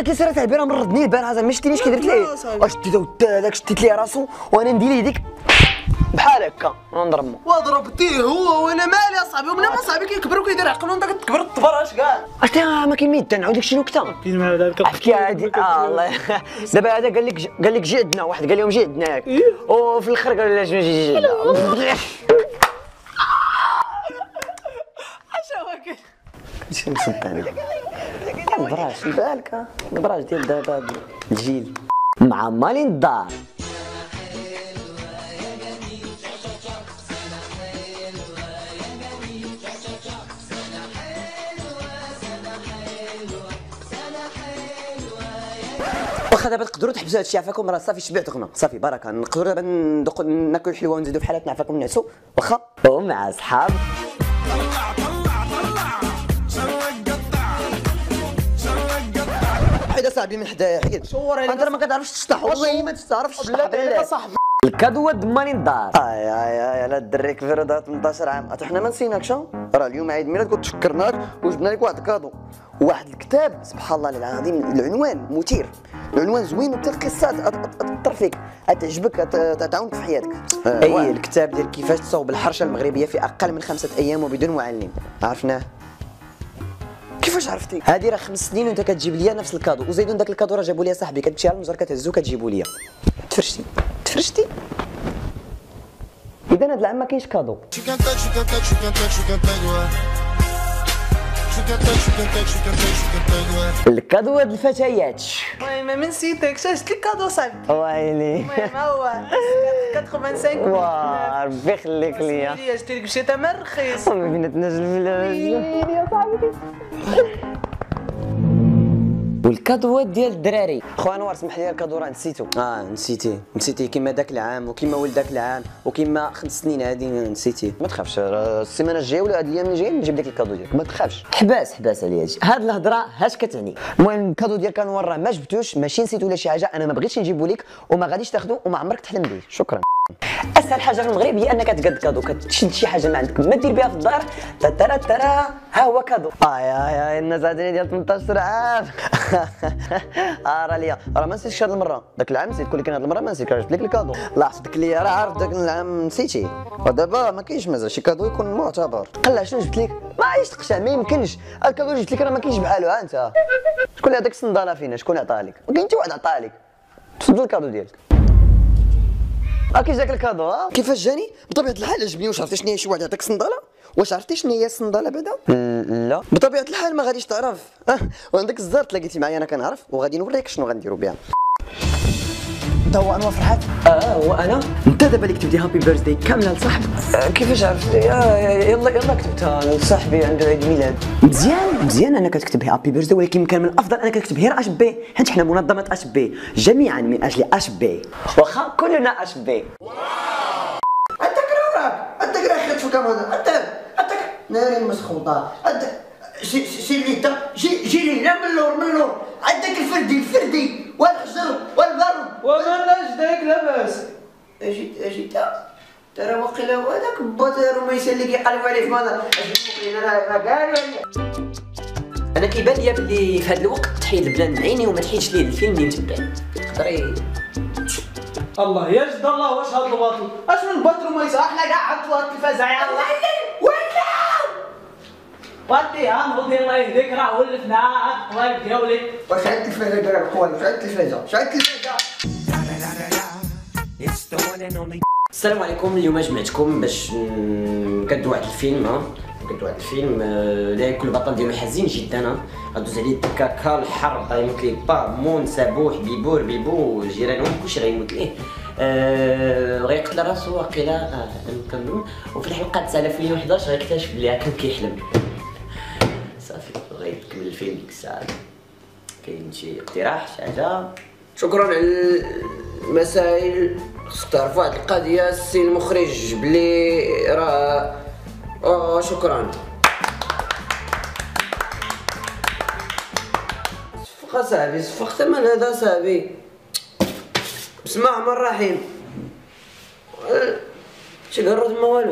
ولكن سير تاع البيره مرضني البارح زعما ما شتينيش كي درت ليه شتيت هذاك شتيت ليه راسو وانا ندير ليه ديك بحال هكا نضربو وضربتيه هو وانا مالي اصاحبي ومنين ما صاحبي كيكبر وكيدير عقلو انت كتكبر الطبراش كاع اش ما كاين ما يدنا نعاود شنو كتا فين ما هذاك احكي عادي الله دابا هذا قال لك جي عندنا واحد قال لهم جي عندنا ياك وفي الاخر قال لا جي عندنا شنو مصدقني البراج ديال دابا الجيل مع مالين الدار واخا دابا تقدروا تحبسوا هادشي عفاكم راه صافي شبعتكم صافي بركه نقدروا دابا ندوقوا ناكلوا الحلوه ونزيدوا في حالاتنا عفاكم نعسوا واخا ومع صحاب حيد صاحبي من حدايا حيد انت ما كتعرفش تشطح والله ما تعرفش تشطح بالله صاحبي الكادو ضماني الدار اي على الدري كبير هذا 18 عام حنا ما نسيناكش راه اليوم عيد ميلاد كنت تفكرناك وجبنا لك واحد الكادو واحد الكتاب سبحان الله العظيم العنوان مثير العنوان زوين وحتى القصه تاثر فيك تعجبك تعاونك في حياتك اي الكتاب ديال كيفاش تصاوب الحرشه المغربيه في اقل من 5 ايام وبدون معلم عرفناه كيفاش عرفتي؟ هذه راه 5 سنين وانت كتجيب ليا نفس الكادو وزيدون داك الكادو راه جابوا ليا صاحبي كتمشي على المجر كتهزو كتجيبوا ليا تفرشتي اذا هاد العام ما كاينش كادو الكادو هاد الفتيات المهم ما نسيتكش شفت لك كادو صاحبي ويلي المهم هو 85 واه ربي يخليك ليا شتي لك بشي تمر رخيص ما بيناتناش الفلوس يا صاحبي والكادوات ديال الدراري خو انوار سمح لي الكادو راه نسيتو نسيتي كيما داك العام وكيما ولد داك العام وكيما 5 سنين هادي نسيتي ما تخافش السيمانه الجايه ولا هاد الايام الجايين نجيب لك الكادو ديالك ما تخافش حباس عليا هادشي هاد الهضره هاش كتعني المهم الكادو ديالك انوار راه ما جبتوش ماشي نسيتو ولا شي حاجه انا ما بغيتش نجيبو لك وما غاديش تاخذو وما عمرك تحلم به شكرا اسهل حاجه في المغرب هي انك تقاد كادو كتشد شي حاجه ما عندك ما دير بها في الدار ترى ها هو كادو يا الناس عادين ديال 18 عام راه ليا راه ما نسيتش هاد المره داك العام نسيت ولكن هاد المره ما نسيتش جبت لك الكادو الله يحفظك ليا راه عارف داك العام نسيتي ودابا ما كاينش مازال شي كادو يكون معتبر قلع شنو جبت لك ما عايش تقشع ما يمكنش الكادو اللي جبت لك راه ما كاينش بحالو ها انت شكون اللي هذاك الصنداله فينا شكون عطاها لك ما كاين حتى واحد عطاها لك تفضل الكادو ديالك كي جاك الكادو كيفاش جاني بطبيعه الحال عجبني واش عرفتي شنو هي شي واحد عطاك صنداله واش عرفتي شنو هي الصنداله بعدا لا بطبيعه الحال ما غاديش تعرف وعندك الزهر تلاقيتي معايا انا كنعرف وغادي نوريك شنو غنديروا بها انت هو انور فرحات وانا انت دابا اللي كتبتي هابي بيرثداي كامله لصاحبك كيفاش عرفتي يلا كتبتها لصاحبي عنده عيد ميلاد مزيان انك تكتب هابي بيرثداي ولكن كان من الافضل انك تكتب هير اش بي حيت حنا منظمه اش بي جميعا من اجل اش بي واخا كلنا اش بي انت كراك انت كراك شو كمان انت ناري مسخوطه انت سير لي انت جي لي من اللور عندك الفردي والحجر والضرب ومالناش داك لاباس اجي ترى وقيلا هذاك بوتيرو ما يسال لك يقلب عليه في ماذا انا كاع انا كيبان ليا بلي في هذا الوقت تحيد البلان من عيني وما تحيدش ليه الفيلم اللي متبع تقدري الله يجد الله واش هاد الباطل اش من باطل وما يسا احنا كاع عطوا التلفازه يا الله واتي نوض الله يهديك راه ولفنا الله يهديك يا وليد واش عاد التلفازه داير القوالي واش عاد التلفازه السلام عليكم اليوم جمعتكم باش نكدو واحد الفيلم لا كل بطل ديالو حزين جدا غدوز عليه الدكاكا الحرب غيموت ليه با مون سابوح بيبو جيرانهم كلشي غيموت ليه غيقتل راسو واقيلا نكملو وفي الحلقه 9011 غيكتشف بلي كان كيحلم صافي غيكمل الفيلم ديك الساعه كاين شي اقتراح شي حاجه شكرا على المسائل خصك تعرفوا واحد القضيه السي المخرج بلي راه شكرا صفق صاحبي صفقت من هذا صاحبي بسم الله الرحمن الرحيم شي قررت ما والو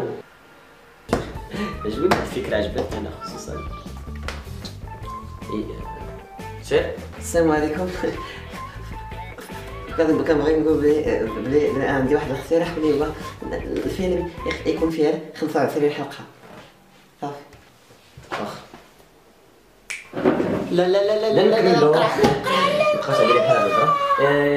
عجبتني الفكره عجبتني انا خصوصا سير. السلام عليكم. كنبغي نقول بلي عندي واحد الاقتراح اللي هو الفيلم يكون فيه 25 حلقة. صافي. واخا. لا لا لا لا لا لا لا خاص ندير بحال هكا.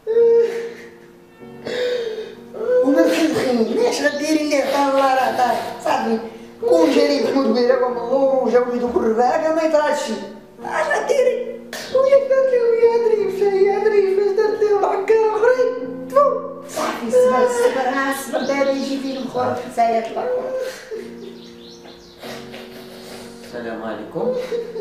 وما الخين اش غديري ليه عطاه الله راه عطاه صافي كون جاري محمود بيراك وجا وليدو كل رباعه ما يطرا شي اش غديري ويا درت ليه ويا دريف يا دريف اش درت ليه العكار اخرين تفو صافي الصبر الصبر دابا يجي فيلم اخر في حسايات الله. السلام عليكم.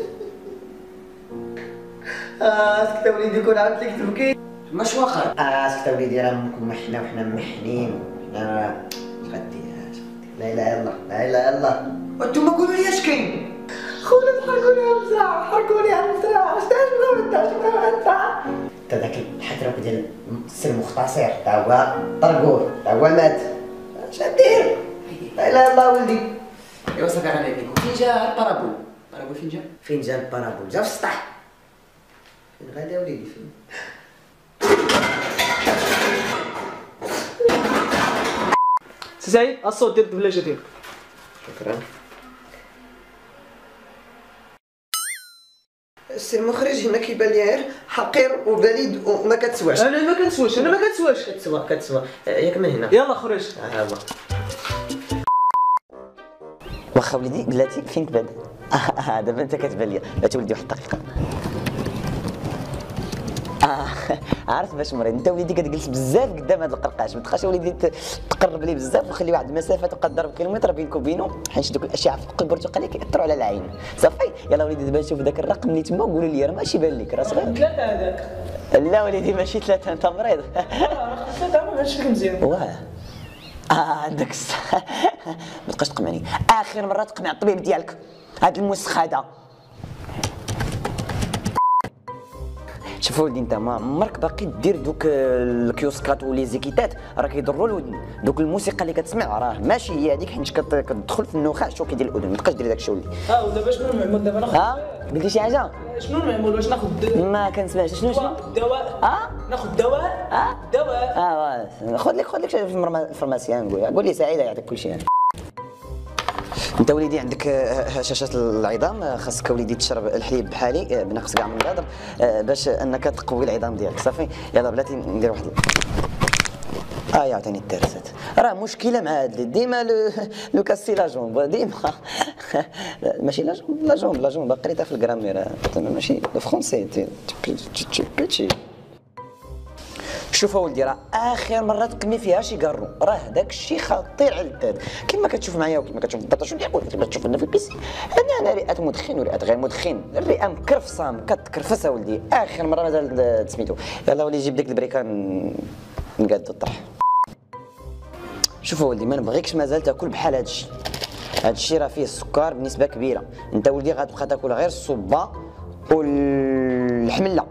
اسكت وليدي كون عاودت لك تبكي ماش واخا. اسكت وليدي راه امكم محنا وحنا محنين حنا اش غدير لا اله الا الله لا اله الا الله. وانتم قولوا لي اش كاين خونا تحركوني على المزرعه حركوني على المزرعه اش بغاو انت تا داك الحترك ديال السر المختصر تا هو طرقوه تا هو مات اش غدير لا اله الا الله ولدي. ايوا صافي غنعيطلكم. فين جا البارابول؟ البارابول فين جا؟ فين جا البارابول؟ جا في السطح. فين غادي وليدي فين؟ سي سعيد الصوت ديال الدبلاجه ديالك. شكرا. السي المخرج هنا كيبان لي غير حقير وبليد وما كتسواش. انا ما كنسواش انا ما كنسواش. كتسوى ياك من هنا. يلا خرج. ها هو. واخا وليدي بلاتي فين تبان؟ دابا انت كتبان ليا. بلاتي وليدي واحد الدقيقه. عارف باش مريض انت وليدي كتجلس بزاف قدام هذا القرقاش، ما تبقاش وليدي تقرب ليه بزاف وخلي واحد المسافه تقدر بكيلومتر بينك وبينه، حيت دوك الاشعه في البرتقاليه كيأثروا على العين. صافي يلا وليدي دابا نشوف ذاك الرقم اللي تما وقولوا لي راه ماشي بان لك راه صغير. 3 هذاك. لا وليدي ماشي 3 انت مريض. راه 3 ما بانش فيك مزيان. واه عندك ما تبقاش تقمعني. اخر مره تقنع الطبيب ديالك هاد الموسخ هذا. شوف ولدي انت ما عمرك باقي دير دوك الكيوسكات ولي زيكيتات راه كيضروا الودن. دوك الموسيقى اللي كتسمع راه ماشي هي هذيك، حيت كتدخل في النخاع شو كيدير الاذن. ما تبقاش دير داك الشيء ولدي. ودابا شنو المعمول دابا ناخذ؟ قلتي شي حاجه؟ شنو المعمول واش ناخذ؟ ما كنسمعش. شنو الدواء. ناخذ دواء. دواء. خذ لك شي في الفارماسيان قول لي سعيده يعطيك كل شيء. انت وليدي عندك هشاشات العظام، خاصك وليدي تشرب الحليب بحالي بنقص كاع من الهضر باش انك تقوي العظام ديالك. صافي يلا بلاتي ندير واحد يعطيني الترسات. راه مشكله مع هاد ديما لو كاسي لا جومب ديما. ماشي لا جومب قريتها في الجرامير ماشي الفرونسي بيتشي. شوف اولدي راه اخر مره تقمي فيها شي كارو راه داك الشيء خطير على الداد. كما كتشوف معايا وكما كتشوف بالضبط شنو كنقول لك. تشوف لنا في البيسي انا رئه مدخن ورئه غير مدخن. الرئه مكرفصه كتكرفس اولدي. اخر مره مازال سميتو. يلا ولي جيب ديك البريكان نقادو الطرح. شوف اولدي ما نبغيكش مازال تاكل بحال هادشي. هادشي راه فيه السكر بنسبه كبيره. انت ولدي غتبقى تاكل غير الصبه والحمله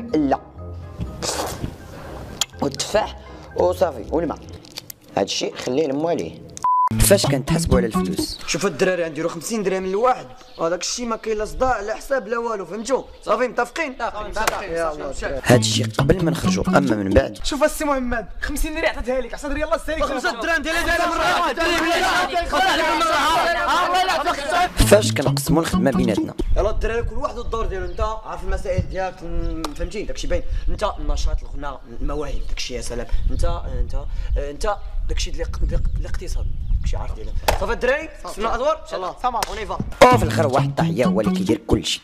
والتفاح وصافي والماء. هادشي خليه لمو عليه. كيفاش كنتحاسبوا على الفلوس؟ شوف الدراري غنديروا 50 درهم للواحد وهذاك الشيء ما كاين لا صداع لا حساب لا والو. فهمتوا؟ صافي متفقين؟ يلا هادشي قبل ما نخرجوا، اما من بعد شوف السي محمد 50 درهم عطيتها لك 10 درهم يلاه سالك 5 درهم ديالها مره. كيفاش كنقسموا الخدمه بيناتنا. يلا الدراري كل واحد الدور ديالو. انت عارف المسائل ديالك فهمتي داكشي باين. انت النشاط الغناء المواهب داكشي يا سلام. انت داكشي ديال الاقتصاد داكشي عارف ديالك. صافي الدراري قسمنا الادوار ان شاء الله. تمام ونيفا. وفي الاخر واحد الطاحيه هو اللي كيدير كلشي.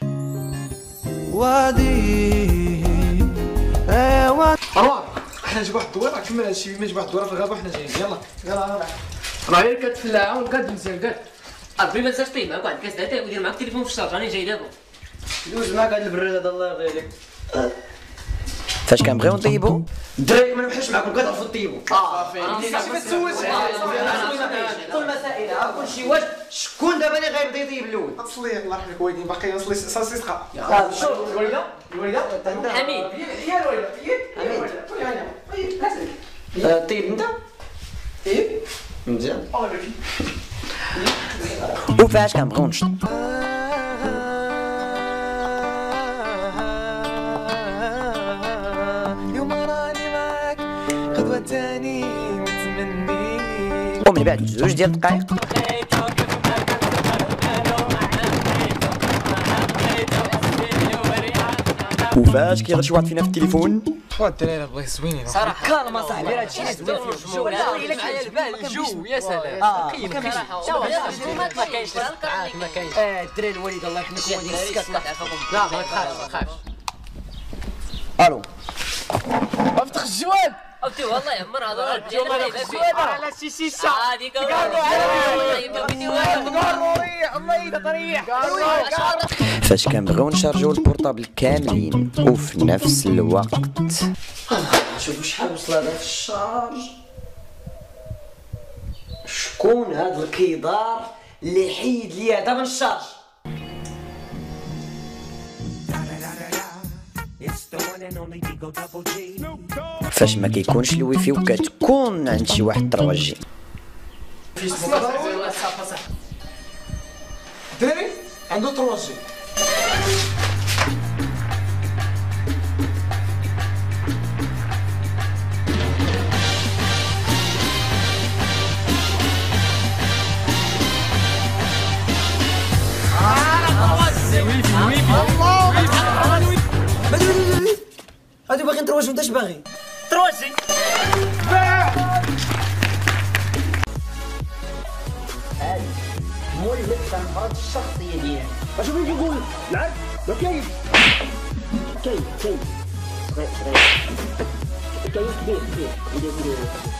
وادي ايوا حنا نجيب واحد الدويره كمل هادشي. ما نجيب واحد الدويره في الغابه وحنا جايين. يلا راه غير كتفلعها ونكاد مزيان كاد. ربي ما تنساش طيب معاك واحد كاس داتاي ودير معاك التليفون في الشارج. راني جاي دابا. دوز معاك هاد البراد هذا الله يرضي عليك. فاش كنبغيو نطيبوا الدراري ما نوحش معاكم كتعرفوا طيبوا. صافي ما تسولش كل مسائل كل شيء. واش شكون دابا اللي غيبدا يطيب الاول؟ تصلي الله يرحمك والدين باقي نصلي صاصيصقه. شوف الوليده حميد هي الوليده طيب انت طيب مزيان. وفاش كنبغيو نشطوا من بعد 2 ديال الدقائق. وفاش كيهضر شي واحد فينا في التليفون الدراري بغا يزوينين صراحه كالما صاحبي راه هادشي اللي زوين فيه الجو الا كان البال الجو يا سلام ما كاينش ما كاينش الدراري الوالد الله يحميكم ودير السكات لا ما تخافش الو افتح الجوال اوتي والله يعمر هضره على شي شيشه هذيك الله طريح فاش كنبغيو نشارجيو البورطابل كاملين وفي نفس الوقت شوفوا شحال وصل هذا في الشارج. شكون هذا الكيدار اللي حيد لي هذا من الشارج؟ فاش ما كيكونش الويفي وكتكون عند شي واحد 3 جي. دراري عنده 3 جي هادو باغي نتروج وانت اش باغي؟ تروجي مولف تنفرض الشخصيه ديالي. اش بغيتي نقول؟ العب ما كاين كاين صغير كاين كبير